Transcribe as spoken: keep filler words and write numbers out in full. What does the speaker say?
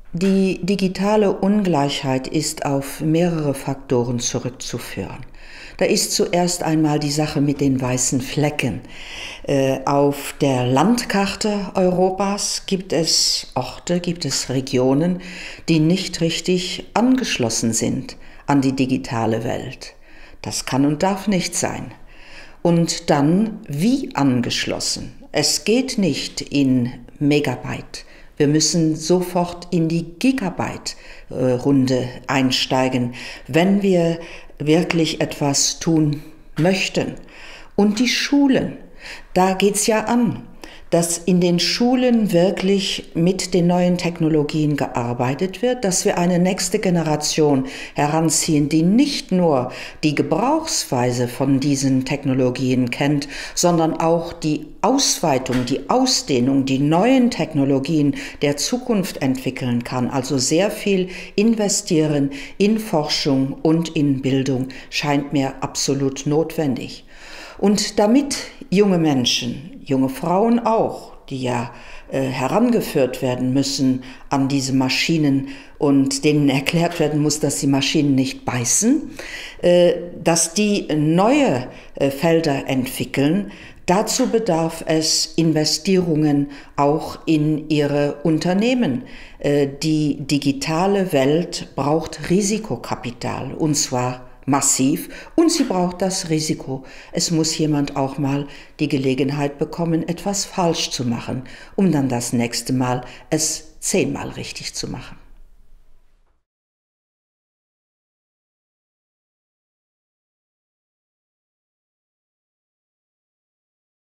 Die digitale Ungleichheit ist auf mehrere Faktoren zurückzuführen. Da ist zuerst einmal die Sache mit den weißen Flecken. Äh, auf der Landkarte Europas gibt es Orte, gibt es Regionen, die nicht richtig angeschlossen sind an die digitale Welt. Das kann und darf nicht sein. Und dann, wie angeschlossen? Es geht nicht in Megabyte. Wir müssen sofort in die Gigabyte-Runde einsteigen, wenn wir wirklich etwas tun möchten. Und die Schulen, da geht's ja an, dass in den Schulen wirklich mit den neuen Technologien gearbeitet wird, dass wir eine nächste Generation heranziehen, die nicht nur die Gebrauchsweise von diesen Technologien kennt, sondern auch die Ausweitung, die Ausdehnung, die neuen Technologien der Zukunft entwickeln kann. Also sehr viel investieren in Forschung und in Bildung scheint mir absolut notwendig. Und damit junge Menschen, junge Frauen auch, die ja äh, herangeführt werden müssen an diese Maschinen und denen erklärt werden muss, dass die Maschinen nicht beißen, äh, dass die neue äh, Felder entwickeln, dazu bedarf es Investierungen auch in ihre Unternehmen. Äh, die digitale Welt braucht Risikokapital, und zwar massiv, und sie braucht das Risiko. Es muss jemand auch mal die Gelegenheit bekommen, etwas falsch zu machen, um dann das nächste Mal es zehnmal richtig zu machen.